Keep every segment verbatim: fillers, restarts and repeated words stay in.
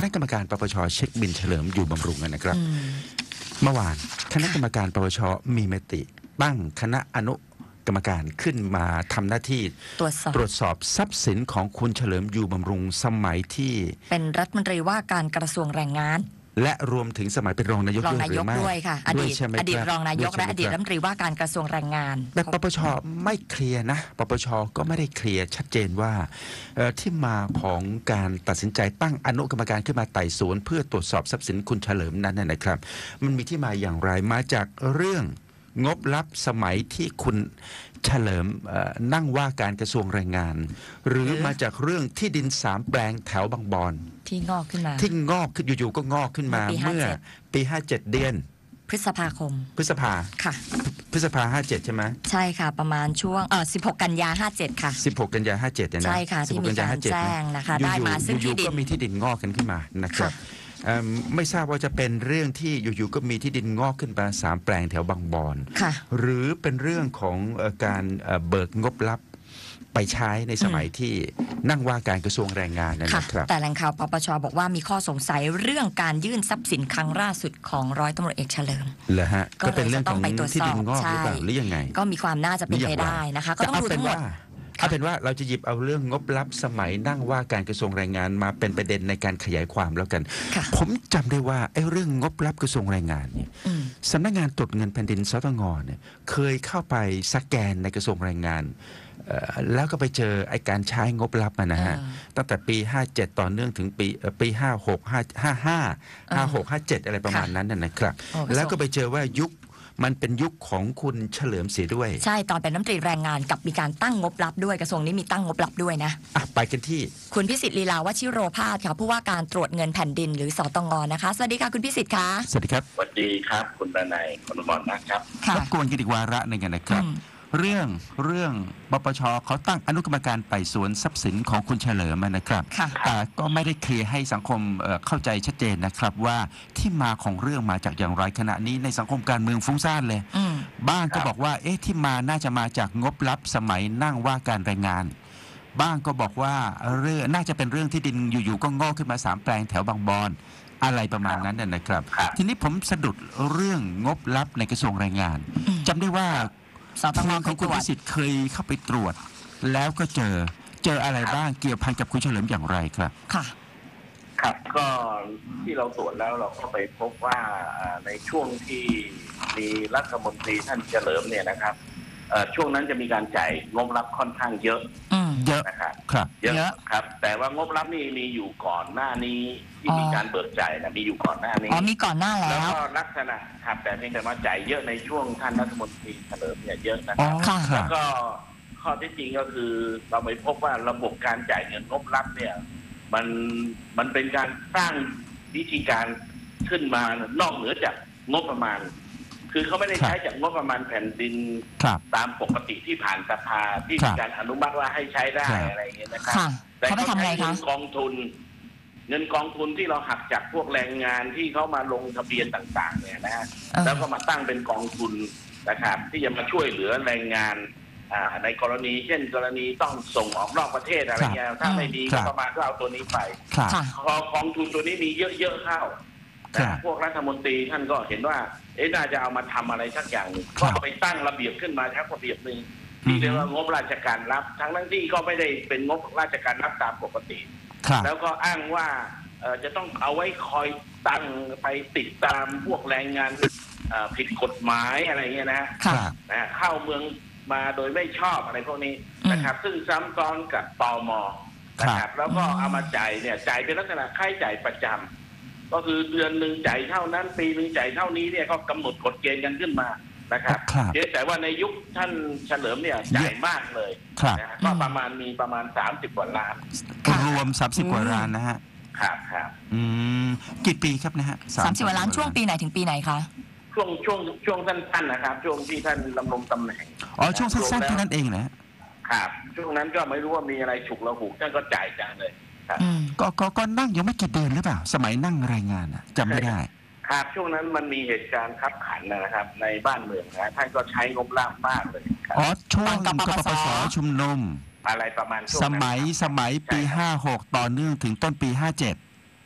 ณะกรรมการปปชเช็คบินเฉลิมอยู่บำรุงกันนะครับเมื่อวานคณะกรรมการปปชมีมติตั้งคณะอนุกรรมการขึ้นมาทำหน้าที่ตรวจสอบตรวจสอบทรัพย์สินของคุณเฉลิมอยู่บำรุงสมัยที่เป็นรัฐมนตรีว่าการกระทรวงแรงงานและรวมถึงสมัยเป็นรองนายกรองนายกด้วยค่ะอดีตอดีตรองนายกและอดีตรัฐมนตรีว่าการกระทรวงแรงงานแต่ปปชไม่เคลียร์นะปปชก็ไม่ได้เคลียร์ชัดเจนว่าที่มาของการตัดสินใจตั้งอนุกรรมการขึ้นมาไต่สวนเพื่อตรวจสอบทรัพย์สินคุณเฉลิมนั้นนะครับมันมีที่มาอย่างไรมาจากเรื่องงบลับสมัยที่คุณเฉลิมนั่งว่าการกระทรวงแรงงานหรือมาจากเรื่องที่ดินสามแปลงแถวบางบอนที่งอกขึ้นมาที่งอกขึ้นอยู่ๆก็งอกขึ้นมาเมื่อปีห้าเจ็ดเดือนพฤษภาคมพฤษภาค่ะพฤษภาห้าเจ็ดใช่ไหมใช่ค่ะประมาณช่วงเออสิบหกกันยาห้าเจ็ดค่ะสิบหกกันยาห้าเจ็ดเนี่ยนะใช่ค่ะที่มีการแจ้งนะคะได้มาซึ่งที่ดินก็มีที่ดินงอกกันขึ้นมานะครับไม่ทราบว่าจะเป็นเรื่องที่อยู่ๆก็มีที่ดินงอกขึ้นมาสามแปลงแถวบางบอนหรือเป็นเรื่องของการเบิกงบลับไปใช้ในสมัยที่นั่งว่าการกระทรวงแรงงานนะครับแต่แหล่งข่าวปปชบอกว่ามีข้อสงสัยเรื่องการยื่นทรัพย์สินครั้งล่าสุดของร้อยตำรวจเอกเฉลิมเหรอฮะก็เป็นเรื่องของที่ดินงอกหรือเปล่าหรือยังไงก็มีความน่าจะเป็นไปได้นะคะก็ต้องดูทั้งหมดเอาเป็นว่าเราจะหยิบเอาเรื่องงบลับสมัยนั่งว่าการกระทรวงแรงงานมาเป็นประเด็นในการขยายความแล้วกันผมจำได้ว่าไอ้เรื่องงบลับกระทรวงแรงงานเนี่ยสำนักงานตรวจเงินแผ่นดินสตงเนี่ยเคยเข้าไปสแกนในกระทรวงแรงงานแล้วก็ไปเจอไอ้การใช้งบลับนะฮะตั้งแต่ปีห้าเจ็ดต่อเนื่องถึงปีปีห้าหก ห้า ห้า ห้า ห้าหก ห้าเจ็ดอะไรประมาณนั้นนะครับแล้วก็ไปเจอว่ายุคมันเป็นยุคของคุณเฉลิมเสียด้วยใช่ตอนเป็นรัฐมนตรีแรงงานกับมีการตั้งงบลับด้วยกระทรวงนี้มีตั้งงบลับด้วยนะอ่ะไปกันที่คุณพิสิทธิ์ลีลาวชิโรภาสค่ะผู้ว่าการตรวจเงินแผ่นดินหรือสตงนะคะสวัสดีค่ะคุณพิสิทธิ์ค่ะสวัสดีครับสวัสดีครับคุณดนัยคุณมรนะครับรบกวนกันอีกวาระหนึ่งกันนะครับเรื่องเรื่องปปชเขาตั้งอนุกรรมการไต่สวนทรัพย์สินของคุณเฉลิมนะครับแต่ก็ไม่ได้เคลียร์ให้สังคมเข้าใจชัดเจนนะครับว่าที่มาของเรื่องมาจากอย่างไรขณะนี้ในสังคมการเมืองฟุ้งซ่านเลยบ้างก็บอกว่าเอ๊ะที่มาน่าจะมาจากงบลับสมัยนั่งว่าการแรงงานบ้างก็บอกว่าเรื่องน่าจะเป็นเรื่องที่ดินอยู่ๆก็งอกขึ้นมาสามแปลงแถวบางบอนอะไรประมาณนั้นนะครับทีนี้ผมสะดุดเรื่องงบลับในกระทรวงแรงงานจำได้ว่าสตงของคุณพิสิทธิ์เคยเข้าไปตรวจแล้วก็เจอเจออะไรบ้างเกี่ยวพันกับคุณเฉลิมอย่างไรครับค่ะครับก็ที่เราตรวจแล้วเราก็ไปพบว่าในช่วงที่มีรัฐมนตรีท่านเฉลิมเนี่ยนะครับช่วงนั้นจะมีการจ่ายงบรับค่อนข้างเยอะเยอะนะครับครับเยอะครับแต่ว่างบรับนี่มีอยู่ก่อนหน้านี้ที่มีการเบิกจ่ายนะมีอยู่ก่อนหน้านี้อ๋อมีก่อนหน้าแล้วแล้วก็ลักษณะครับแต่เพียงแต่ว่าจ่ายเยอะในช่วงท่านรัฐมนตรีเฉลิมเนี่ยเยอะนะครับแล้วก็ข้อที่จริงก็คือเราไปพบว่าระบบการจ่ายเงินงบรับเนี่ยมันมันเป็นการสร้างวิธีการขึ้นมานอกเหนือจากงบประมาณคือเขาไม่ได้ใช้จากงบประมาณแผ่นดินตามปกติที่ผ่านสภาที่มีการอนุมัติว่าให้ใช้ได้อะไรอย่างเงี้ยนะครับแต่เขาใช้เงินกองทุนเงินกองทุนที่เราหักจากพวกแรงงานที่เขามาลงทะเบียนต่างๆเนี่ยนะฮะแล้วก็มาตั้งเป็นกองทุนนะครับที่จะมาช่วยเหลือแรงงานในกรณีเช่นกรณีต้องส่งออกนอกประเทศอะไรเงี้ยถ้าไม่มีก็ประมาณก็เอาตัวนี้ไปพอกองทุนตัวนี้มีเยอะๆเข้าพวกรัฐมนตรีท่านก็เห็นว่าเอ๊ะน่าจะเอามาทำอะไรสักอย่างก็ไปตั้งระเบียบขึ้นมาครับระเบียบหนึ่งที่เรียกว่างบราชการรับทั้งทั้งที่ก็ไม่ได้เป็นงบราชการรับตามปกติแล้วก็อ้างว่าจะต้องเอาไว้คอยตั้งไปติดตามพวกแรงงานผิดกฎหมายอะไรเงี้ยนะนะเข้าเมืองมาโดยไม่ชอบอะไรพวกนี้นะครับซึ่งซ้ำซ้อนกับตม.นะครับแล้วก็เอามาจ่ายเนี่ยจ่ายเป็นลักษณะค่าใช้จ่ายประจำก็คือเดือนหนึ่งจ่ายเท่านั้นปีหนึ่งจ่ายเท่านี้เนี่ยก็กำหนดกฎเกณฑ์กันขึ้นมานะครับแต่ว่าในยุคท่านเฉลิมเนี่ยจ่ายมากเลยนะก็ประมาณมีประมาณสามสิบกว่าล้านรวมสามสิบกว่าล้านนะฮะครับครับอืมกี่ปีครับนะฮะสามสิบกว่าล้านช่วงปีไหนถึงปีไหนคะช่วงช่วงช่วงสั้นๆนะครับช่วงที่ท่านดำรงตำแหน่งอ๋อช่วงสั้นๆแค่นั้นเองนะครับช่วงนั้นก็ไม่รู้ว่ามีอะไรฉุกละหุกท่านก็จ่ายจังเลยก็ก็ก็นั่งยังไม่กี่เดือนหรือเปล่าสมัยนั่งรายงานอ่ะจำไม่ได้ครับช่วงนั้นมันมีเหตุการณ์ขับขันนะครับในบ้านเมืองนะท่านก็ใช้งบล่ามากเลยอ๋อช่วงกปปสชุมนุมอะไรประมาณสมัยสมัยปีห้าหกต่อเนื่องถึงต้นปีห้าเจ็ดค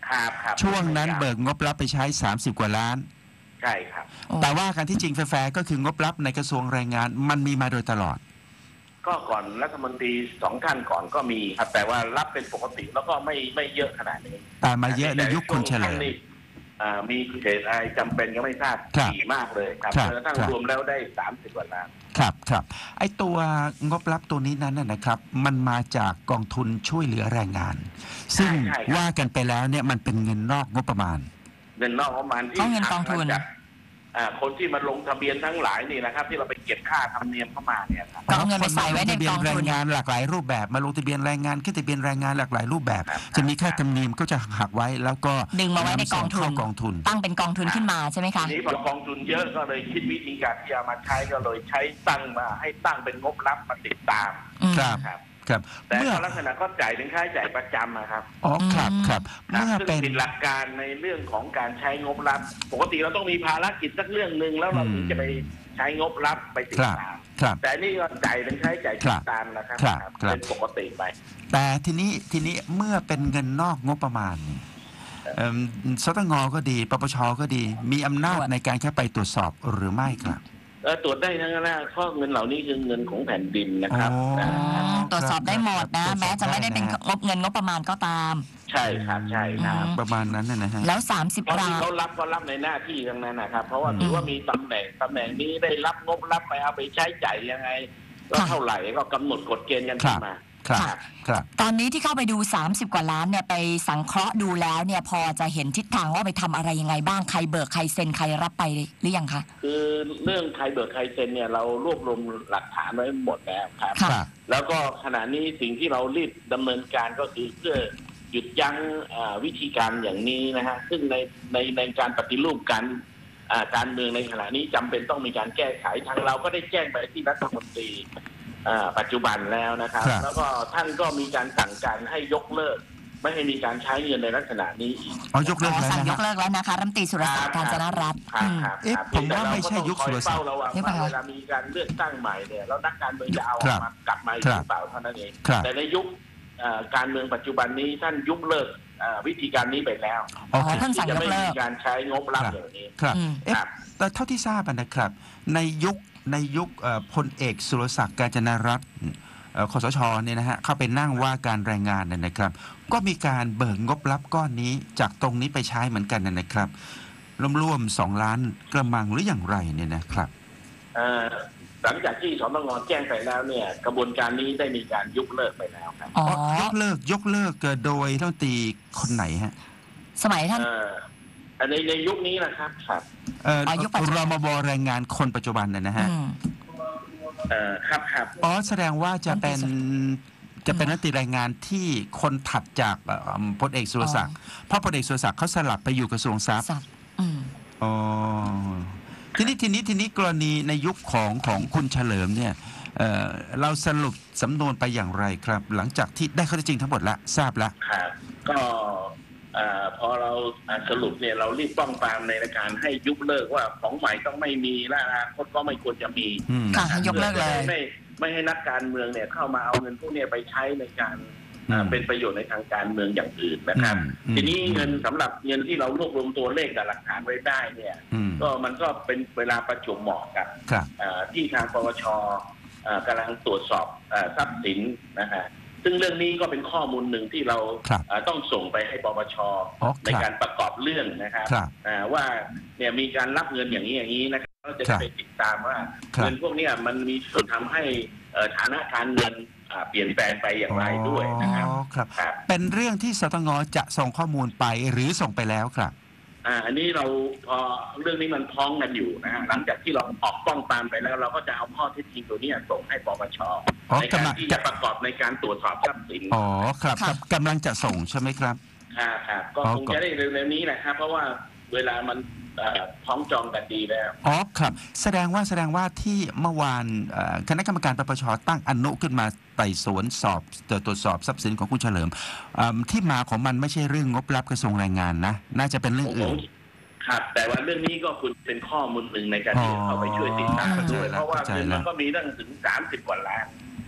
ครับครับช่วงนั้นเบิกงบลับไปใช้สามสิบกว่าล้านใช่ครับแต่ว่าการที่จริงแฟร์ๆก็คืองบลับในกระทรวงแรงงานมันมีมาโดยตลอดก็ก่อนรัฐมนตรีสองท่านก่อนก็มีครับแต่ว่ารับเป็นปกติแล้วก็ไม่ไม่เยอะขนาดนี้แต่มาเยอะในยุคคุณเฉลิมอ่ามีเหตุอะไรจำเป็นก็ไม่ทราบครับถี่มากเลยครับครับจนกระทั่งครับรวมแล้วได้สามสิบกว่าล้านครับครับไอตัวงบลับตัวนี้นั้นนะนะครับ มันมาจากกองทุนช่วยเหลือแรงงาน ซึ่งใช่ครับว่ากันไปแล้วเนี่ยมันเป็นเงินนอกงบประมาณเงินนอกประมาณที่เอาเงินกองทุนหักมาจากอ่าคนที่มาลงทะเบียนทั้งหลายนี่นะครับ ที่เราไปเก็บค่าธรรมเนียมเข้ามาเนี่ยครับก็เอาเงินไปใส่ไว้ในคมาลทะเบียกองแรทุนงงานหลากหลายรูปแบบมาลงทะเบียนแรงงานขึ้นทะเบียนแรงงานหลากหลายรูปแบบครับจะมีค่าธรรมเนียมก็จะหักไว้แล้วก็ดึงมาไว้ในกองทุนเข้ากองทุนตั้งเป็นกองทุนขึ้นมาใช่ไหมคะทีนี้พอกองทุนเยอะก็เลยคิดวิธีการที่จะมาใช้ก็เลยใช้ตั้งมาให้ตั้งเป็นงบลับมาติดตามอืมครับครับครับแต่เมื่อก็ลักษณะก็จ่ายเป็นค่าใช้จ่ายประจำนะครับอ๋อครับอืมครับครับเมื่อซึ่งเป็นผิดหลักการในเรื่องของการใช้งบลับปกติเราต้องมีภารกิจสักเรื่องหนึ่งแล้วเราอืมถึงจะไปใช้งบลับไปติดครับตามครับแต่นี่ก็จ่ายเป็นค่าใช้จ่ายครัติบดตามนะครับครับครับครับเป็นปกติไปแต่ทีนี้ทีนี้เมื่อเป็นเงินนอกงบประมาณเนี่ยเอิ่มสตงก็ดีปปชก็ดี มีอำนาจตรวจในการเข้าไปตรวจสอบหรือไม่ครับเอ่อตรวจได้ทั้งนั้นนะเพราะเงินเหล่านี้คือเงินของแผ่นดินนะครับอ๋อนะอืมตรวจสอบได้หมดนะครับแม้จะไม่ได้เป็นตรวจสอบได้นะงบเงินงบประมาณก็ตามใช่ครับใช่ครับอืมประมาณนั้นนะนะฮะแล้ว สามสิบเพราะราที่ยเขารับก็รับในหน้าที่ทั้งนั้นนะครับ เพราะว่าอืมถือว่ามีตำแหน่งตำแหน่งนี้ได้รับงบรับไปเอาไปใช้จ่ายยังไงก็ค่ะเท่าไหร่ก็กำหนดกฎเกณฑ์กันขึ้นมาครับค่ะครับตอนนี้ที่เข้าไปดู สามสิบ กว่าล้านเนี่ยไปสังเคราะห์ดูแล้วเนี่ยพอจะเห็นทิศทางว่าไปทำอะไรยังไงบ้างใครเบิกใครเซ็นใครรับไปหรือยังคะคือเรื่องใครเบิกใครเซ็นเนี่ยเรารวบรวมหลักฐานไว้หมดแล้วครับค่ะครับแล้วก็ขณะนี้สิ่งที่เรารีบดำเนินการก็คือเพื่อหยุดยั้งอ่าวิธีการอย่างนี้นะฮะซึ่งในในในการปฏิรูปการอ่าการเมืองในขณะนี้จำเป็นต้องมีการแก้ไขทางเราก็ได้แจ้งไปที่รัฐมนตรีอ่าปัจจุบันแล้วนะครับครับแล้วก็ท่านก็มีการสั่งการให้ยกเลิก ไม่ให้มีการใช้เงินในลักษณะนี้อีกอ๋อยกเลิกแล้วสั่งนะยฮะกเลิกแล้วนะคะรัฐมนตรีสุรศักดิ์การจนรัตน์ครับอืมครับเอ๊ะครับผมว่าไม่ใช่ยุคสุรศักดิ์เฝ้าระวังหรือเปล่าว่าเวลามีการเลือกตั้งใหม่เนี่ยแล้วนักการเมืองจะเอาอคอรักบมากลับมาอีกครับหรือเปล่าเท่านั้นเองครับแต่ในยุคเอ่อการเมืองปัจจุบันนี้ท่านยุบเลิกเอ่อวิธีการนี้ไปแล้วโอเคท่านสั่งที่จะไม่ยกเลิมีกการใช้งบรับครับอย่างนี้ครับอืมเอ๊ะครับแต่เท่าที่ทราบอะนะครับ ในยุคในยุคเอ่อพลเอกสุรศักดิ์การจนรัตน์เอ่อคสชเนี่ยนะฮะเข้าไปนั่งว่าการแรงงานเนี่ยนะครับ ก็มีการเบิกงบลับก้อนนี้จากตรงนี้ไปใช้เหมือนกันนะครับร่วมๆสองล้านกระมังหรืออย่างไรเนี่ยนะครับเอ่อหลังจากที่สตงแจ้งไปแล้วเนี่ยกระบวนการนี้ได้มีการยุบเลิกไปแล้วครับอ๋อยกเลิกยกเลิกเอ่อโดยรัฐมนตรีคนไหนฮะสมัยท่านเอ่อในในยุคนี้นะครับครับเอ่ออ๋อยุคปัจจุบันรมบแรงงานคนปัจจุบันเนี่ยนะฮะอืมเอ่อครับครับอ๋อแสดงว่าจะเป็นรัฐมนตรีจะเป็นรัฐมนตรีแรงงานที่คนถัดจากเอ่อพลเอกสุรศักดิ์เพราะพลเอกสุรศักดิ์เขาสลับไปอยู่กระทรวงทรัพย์สับอืมอ๋อทีนี้ทีนี้ทีนี้กรณีในยุคของของคุณเฉลิมเนี่ยเอ่อเราสรุปสำนวนไปอย่างไรครับ หลังจากที่ได้ข้อเท็จจริงทั้งหมดแล้วทราบแล้วครับก็เอ่อพอเราอ่าสรุปเนี่ยเรารีบป้องปรามในการให้ยุบเลิกว่าของใหม่ต้องไม่มีและอนาคตก็ไม่ควรจะมีอืมค่ะให้ยกเลิกเลยไม่ไม่ไม่ให้นักการเมืองเนี่ยเข้ามาเอาเงินพวกเนี้ไปใช้ในการอ่าอืมเป็นประโยชน์ในทางการเมืองอย่างอื่นนะครับอืมทีนี้อืมเงินสำหรับเงินที่เรารวบรวมตัวเลขกับหลักฐานไว้ได้เนี่ยอืมก็มันก็เป็นเวลาประจวบเหมาะกับครับอ่าที่ทางปปชอ่ากำลังตรวจสอบอ่าทรัพย์สินนะฮะซึ่งเรื่องนี้ก็เป็นข้อมูลหนึ่งที่เราครับอ่าต้องส่งไปให้ปปชอ๋อในครับการประกอบเรื่องนะครับครับอ่าว่าเนี่ยมีการรับเงินอย่างนี้อย่างนี้นะครับเราจะครัได้บไปติดตามว่าครับเงินพวกเนี้ยมันมีส่วนทำให้เอ่อฐานะการเงินอ่าเปลี่ยนแปลงไปอย่างไรด้วยนะครับอ๋อครับครับเป็นเรื่องที่สตงจะส่งข้อมูลไปหรือส่งไปแล้วครับอ่าอันนี้เราพอเรื่องนี้มันพ้องกันอยู่นะฮะหลังจากที่เราออกป้องปรามไปแล้ว เราก็จะเอาข้อเท็จจริงตัวเนี้ยส่งให้ปปชอ๋อในการกำลังที่จะประกอบในการตรวจสอบทรัพย์สินอ๋อครับค่ะครับกำลังจะส่งใช่ไหมครับครับครับก็อ๋อคงจะได้เร็วๆนี้แหละครับ เพราะว่าเวลามันเอ่อพ้องจองกันดีแล้วอ๋อครับแสดงว่าแสดงว่าที่เมื่อวานเอ่อคณะกรรมการปปชตั้งอนุขึ้นมาไต่สวนสอบตรวจสอบทรัพย์สินของคุณเฉลิมเอิ่มที่มาของมันไม่ใช่เรื่องงบลับกระทรวงแรงงานนะน่าจะเป็นเรื่องอื่นครับแต่ว่าเรื่องนี้ก็คุณเป็นข้อมูลหนึ่งในการที่จะเข้าไปช่วยติดตามกันด้วยอ๋อเพราะว่าเข้าใจเงินแล้วมันก็มีตั้งถึงสามสิบกว่าล้าน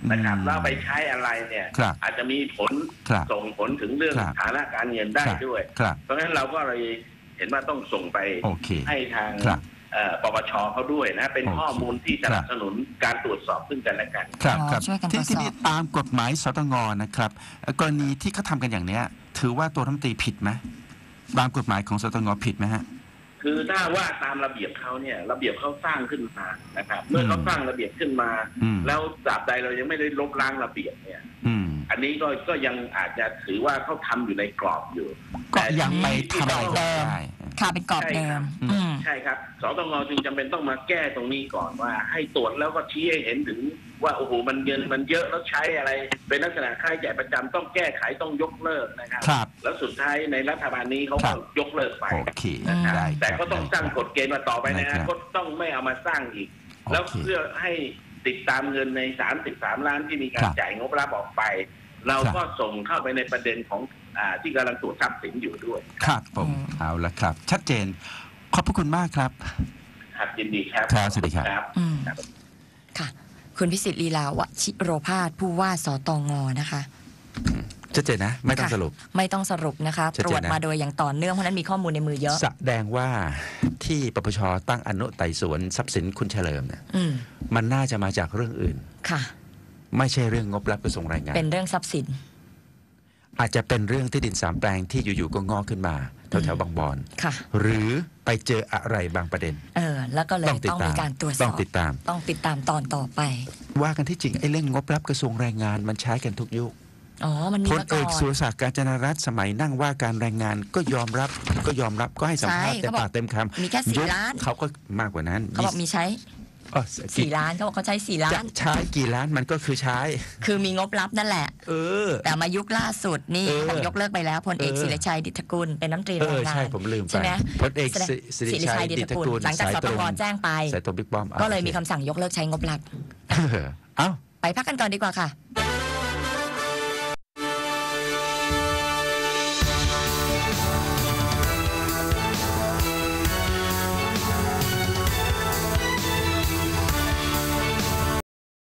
นะครับอืมแล้วไปใช้อะไรเนี่ยครับอาจจะมีผลครับส่งผลถึงเรื่องครับฐานะการเงินได้ครับด้วยครับเพราะฉะนั้นเราก็เลยเห็นว่าต้องส่งไปโอเคให้ทางครับเอ่อปปชเขาด้วยนะเป็นโอเคข้อมูลที่สครันับบสนุนการตรวจสอบซึ่งกันและกันครับอ๋อครับช่วยกันตรที่วจสอบที่นี่ตามกฎหมายสตงนะครับเอ่อกรณีที่เขาทำกันอย่างเนี้ย ถือว่าตัวรัฐมนตรีผิดไหมตามกฎหมายของสตงผิดไหมฮะคือถ้าว่าตามระเบียบเขาเนี่ยระเบียบเขาสร้างขึ้นมานะครับ เมื่อเขาสร้างระเบียบขึ้นมาอืมแล้วตราบใดเรายังไม่ได้ลบล้างระเบียบเนี่ยอืมอันนี้ก็ก็ยังอาจจะถือว่าเขาทำอยู่ในกรอบอยู่ก็ยังไปทำอะไรเดิก็มได้ค่ะเป็นกรอบเดิมอืมอืมใช่ครับสตงจึงจำเป็นต้องมาแก้ตรงนี้ก่อนว่า ให้ตรวจแล้วก็ชี้ให้เห็นถึงว่าโอ้โหมันเงินมันเยอะแล้วใช้อะไร เป็นลักษณะค่าใช้จ่ายประจำต้องแก้ไขต้องยกเลิกนะครับครับแล้วสุดท้ายในรัฐบาลนี้เขาครัก็บยกเลิกไปโอเคนะครับได้แต่ครับก็ต้องได้สร้างครับกฎเกณฑ์มาต่อไปในอได้ครันาบคตต้องไม่เอามาสร้างอีกโอเคแล้วเพื่อให้ติดตามเงินในสามสิบสามล้านที่มีกาครรับจ่ายงบรับออกไป เราครับก็ส่งเข้าไปในประเด็นของอ่าที่กำลังตรวจทรัพย์สินอยู่ด้วยครับผมอืมเอาละครับ ชัดเจน ขอบพระคุณมากครับครับยินดีครับครับสวัสดีครับครับอืมครับค่ะ คุณพิสิทธิ์ลีลาวชิโรภาสผู้ว่าสตงนะคะชัดเจนนะ ไม่ต้องค่ะสรุปไม่ต้องสรุปนะคะชัดตรเจนนะวจมาโดยอย่างต่อเนื่องเพราะฉะนั้นมีข้อมูลในมือเยอะแสดงว่าที่ปปชตั้งอนุไต่สวนทรัพย์สินคุณเฉลิมเนี่ยอืมมันน่าจะมาจากเรื่องอื่นค่ะไม่ใช่เรื่องงบรับกระทรวงแรงงานเป็นเรื่องทรัพย์สินอาจจะเป็นเรื่องที่ดินสามแปลงที่อยู่ๆก็งอกขึ้นมาแถวๆบางบอนค่ะหรือไปเจออะไรบางประเด็นเออ แล้วก็เลยต้องติดต้องตามมีการตรวจสต้ออง บติดตามต้องติดตามตอนต่อไปว่ากันที่จริงไอ้เรื่องงบรับกระทรวงแรงงานมันใช้กันทุกยุคอ๋อ มันมีพลมาเอก่กอนสุรศักดิ์กาญจนรัตน์สมัยนั่งว่าการแรงงานก็ยอมรับก็ยอมรับก็ให้สัมภาษณ์ใช่เต็มเขาบอกปากเต็มคำมีแค่สี่ยุล้านเขาก็มากกว่านั้นเขาบอกมีใช้เอ้อสี่ล้านเขาบอกเขาใช้สี่ล้าจะนใช้กี่ล้านมันก็คือใช้คือมีงบลับนั่นแหละเออแต่มายุคล่าสุดนี่เออบอกยกเลิกไปแล้วพลเอกเออศิริชัยดิษฐกุลเป็นน้ำตรีเอแรงานองใช่ผมลืมไปใช่ไหมพลเอกแสดงสิสิริชัยดิษฐกุลหลังจากสสายตตรงงแจ้งไปสายตรงบิ๊กป้อมก็เลยโอคมีคำสั่งยกเลิกใช้งบลับเออเอ้าไปพักกันก่อนดีกว่าค่ะ